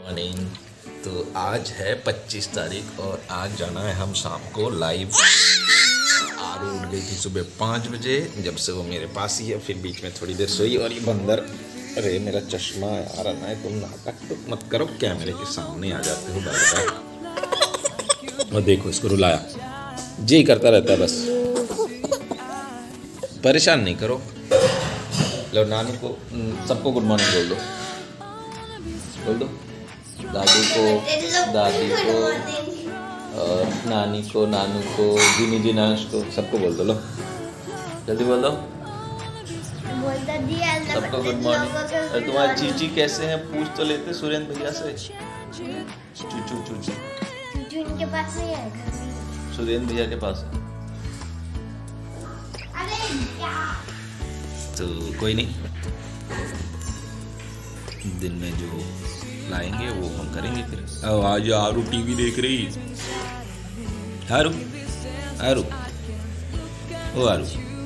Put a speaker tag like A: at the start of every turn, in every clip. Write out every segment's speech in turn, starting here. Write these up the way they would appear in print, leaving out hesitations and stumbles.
A: Morning. तो आज है 25 तारीख और आज जाना है हम शाम को लाइव। आरू उठ गई थी सुबह 5 बजे, जब से वो मेरे पास ही है। फिर बीच में थोड़ी देर सोई और ये बंदर, अरे मेरा चश्मा यार, ना तुम नाटक तो मत करो, कैमरे के सामने आ जाते हो बार-बार। और देखो इसको रुलाया, जी करता रहता है बस, परेशान नहीं करो। लो नानी को, सबको गुड मॉर्निंग बोल दो, बोल दो, दादू को, दादी को, और नानी को, नानू को, जीनी जीनाश को, सबको बोल दो। लो जल्दी बोल दो, सबको गुड मॉर्निंग। अरे तुम्हारी चीची कैसे हैं पूछ तो लेते सुरेंद्र भैया से। चूचू चूचू
B: इनके पास नहीं है,
A: सुरेंद्र भैया के पास है। तो कोई नहीं, दिन में जो लाएंगे वो हम करेंगे फिर। अब आज आरू टीवी देख रही। आरू आरू ओ आरू,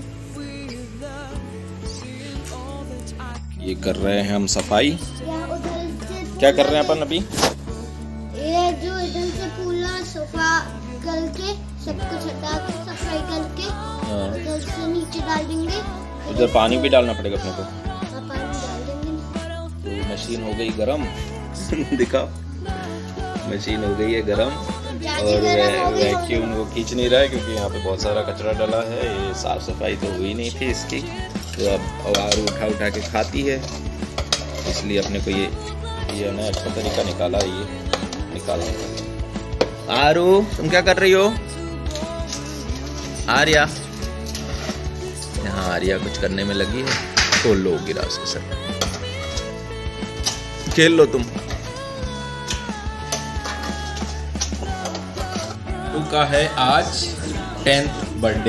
A: ये कर रहे हैं हम सफाई। क्या कर रहे हैं अपन अभी?
B: ये जो इधर से पूरा सोफा करके सब कुछ हटा के सफाई करके उधर से नीचे डाल देंगे।
A: उधर पानी भी डालना पड़ेगा अपने को।
B: पानी डाल देंगे।
A: तो मशीन हो गई गरम। दिखाओ, मशीन हो गई है गरम और वैक्यूम वो खींच नहीं रहा है क्योंकि यहाँ पे बहुत सारा कचरा डला है। ये साफ सफाई तो हुई नहीं थी इसकी, तो अब आरू उठा उठा के खाती है, इसलिए अपने को ये ना अच्छा तरीका निकाला। ये निकाला। आरू तुम क्या कर रही हो? आर्या, यहाँ आर्या कुछ करने में लगी है। तो लो गिरा उसके सर, खेल लो तुम। का है आज 10th बर्थडे।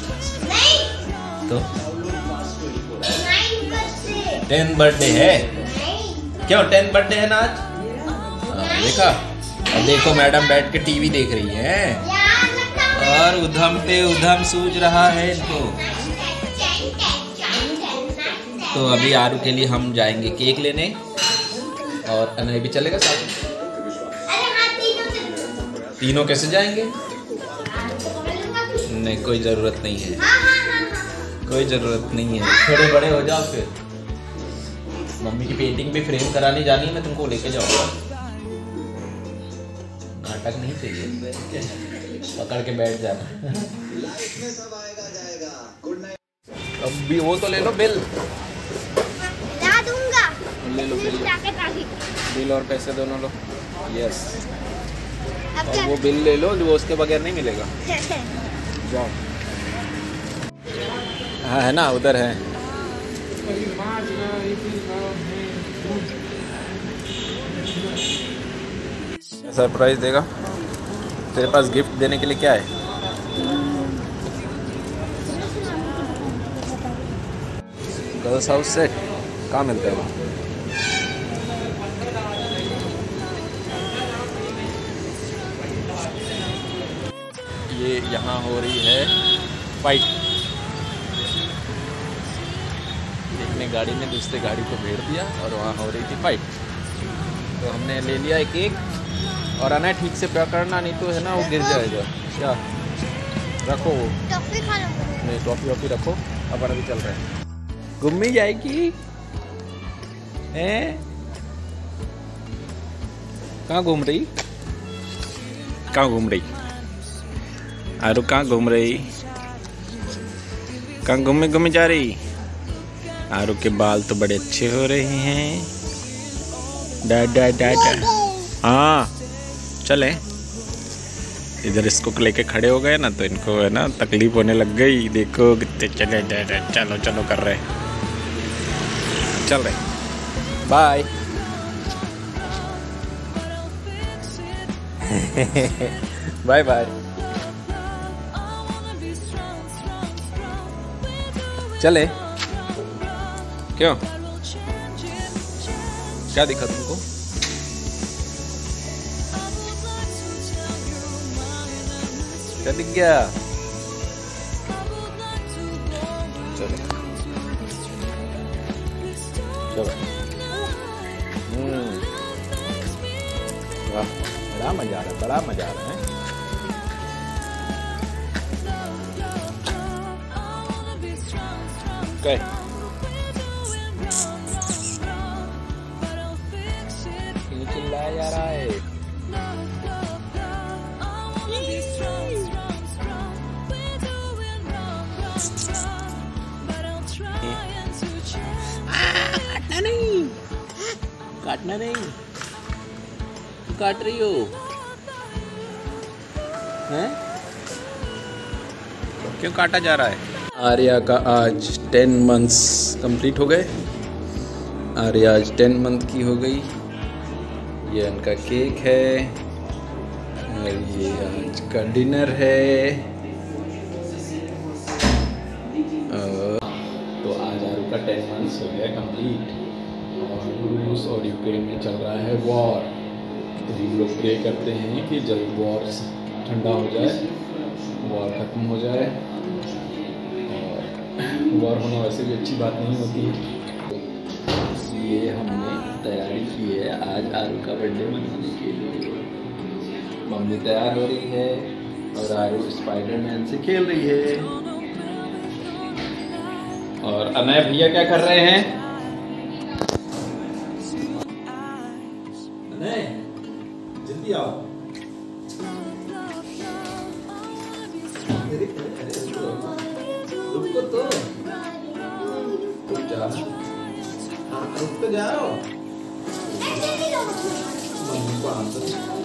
A: तो 10th बर्थडे है। क्यों 10th बर्थडे है ना आज? देखा, अब देखो मैडम बैठ के टीवी देख रही है और उधम पे उधम सूझ रहा है इनको। तो अभी आरू के लिए हम जाएंगे केक लेने और अनय भी चलेगा साथ में। तीनों कैसे जाएंगे? नहीं, कोई ज़रूरत नहीं है, कोई ज़रूरत नहीं है। थोड़े बड़े हो जाओ फिर। मम्मी की पेंटिंग भी फ्रेम कराने जानी है, मैं तुमको लेके जाऊंगा। नाटक नहीं चाहिए, पकड़ के बैठ जाना। अब भी वो तो ले लो बिल।
B: ला दूंगा।
A: ले लो बिल, बिल और पैसे दोनों लो। यस, और वो बिल ले लो, जो उसके बगैर नहीं मिलेगा। जाओ। हाँ है ना, उधर है। सरप्राइज देगा तेरे पास? गिफ्ट देने के लिए क्या है? गर्ल्स हाउस सेट कहाँ मिलता है वो? ये यहाँ हो रही है फाइट। एक ने गाड़ी ने दूसरे गाड़ी को घेर दिया और वहाँ हो रही थी फाइट। तो हमने ले लिया एक केक और आना ठीक से पकड़ना, नहीं तो है ना वो गिर जाएगा। क्या रखो वो,
B: टॉफी खा लो।
A: नहीं टॉफी वॉफी रखो, अपन अभी चल रहे हैं। घूमने जाएगी हैं? कहाँ घूम रही? कहाँ घूम रही आरू? कहाँ घूम रही? कहाँ घूमे घूमे जा रही? आरू के बाल तो बड़े अच्छे हो रहे हैं। डा डा डा डा। हाँ चले, इधर इसको लेके खड़े हो गए ना तो इनको है ना तकलीफ होने लग गई। देखो कितने चले, चलो चलो कर रहे, चल रहे। बाय। Bye bye. चले क्यों? क्या दिखा तुमको? क्या दिख गया? चलो चलो। वाह, बड़ा मजा आ रहा है, बड़ा मजा आ रहा है। Okay. चिल्लाया जा रहा है। काटना नहीं, काटना नहीं, काट रही हो हैं? क्यों काटा जा रहा है? आर्या का आज 10 मंथ्स कंप्लीट हो गए। आर्या आज 10 मंथ की हो गई। ये उनका केक है और ये आज का डिनर है। तो आज आरू का 10 मंथ्स हो गया कंप्लीट और रूस और यूक्रेन में चल रहा है वॉर। तो हम लोग प्रे करते हैं कि जल्द वॉर ठंडा हो जाए, वॉर ख़त्म हो जाए। वॉर होना वैसे भी अच्छी बात नहीं होती। ये हमने तैयारी की है आज आरू का बर्थडे मनाने के लिए। मम्मी तैयार हो रही है और आरू स्पाइडरमैन से खेल रही है। और अनय भैया क्या कर रहे हैं? अनय जल्दी आओ। रुको तो, रुक जा। हाँ रुक तो जाओ। मम्मी को आंसर,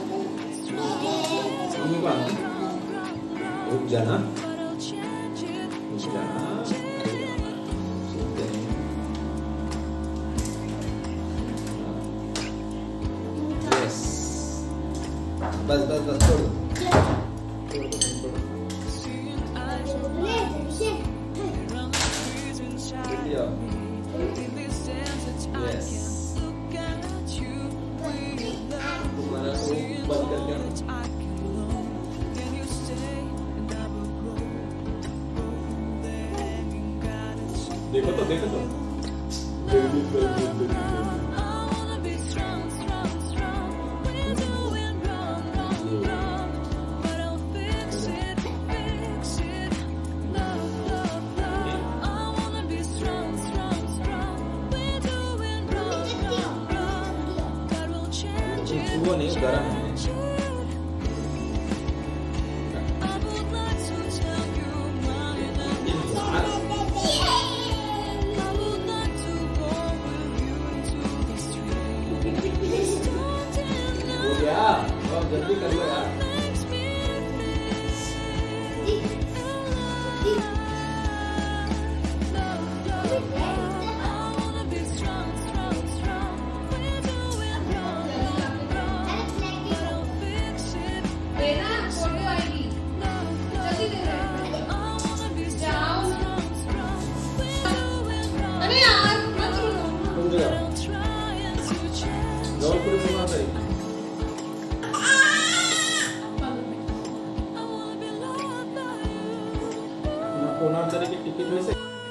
A: मम्मी को आंसर। रुक जाना, रुक जाना। यस, बस बस बस छोड़। देखो तो, देखो तो। वो नहीं गरम है। जल्दी कर लो यार। की टिकट में से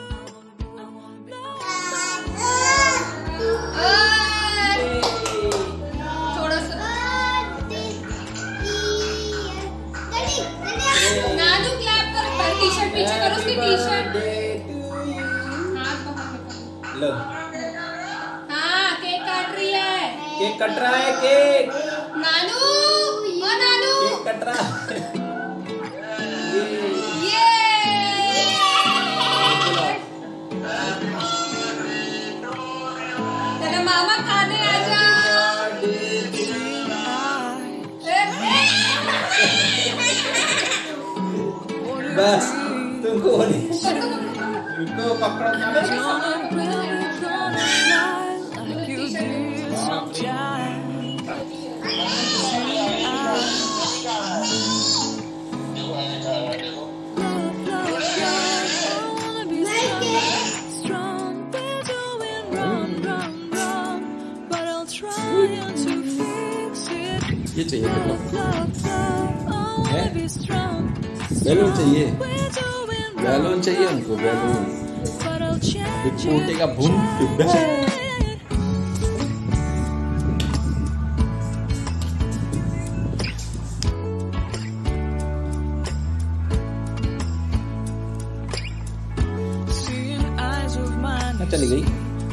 B: थोड़ा सा नानू क्लैप करो, टी-शर्ट पीछे करो उसकी टी-शर्ट।
A: लो
B: हाँ केक काट रही है,
A: केक कट रहा है। केक
B: नानू, ओ नानू
A: केक कट रहा है।
B: मामा खाने आ जा।
A: बस तुमको रुको, पकड़ो ये चाहिए बैलून चाहिए, बैलून चाहिए उनको, बैलून छोटे का भूम। कहाँ चली गई?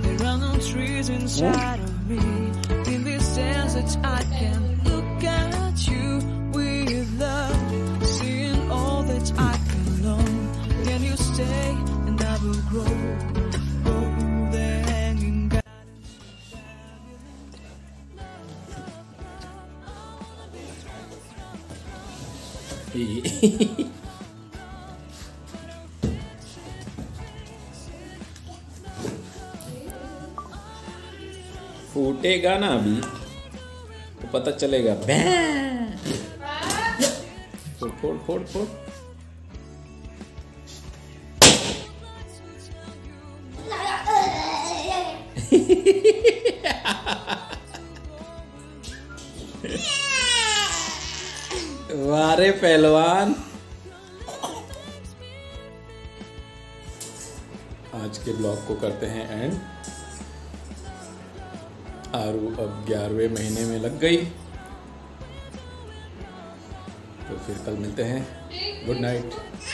A: फूटेगा ना अभी तो पता चलेगा। फोड़ फोड़ फोड़ फोड़। वारे पहलवान। आज के ब्लॉग को करते हैं एंड। आरू अब 11वें महीने में लग गई, तो फिर कल मिलते हैं। Good night.